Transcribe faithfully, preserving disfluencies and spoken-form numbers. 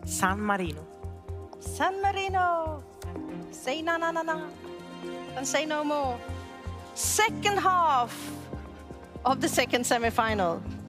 San Marino. San Marino. Say na na na na. And say no more. Second half of the second semifinal.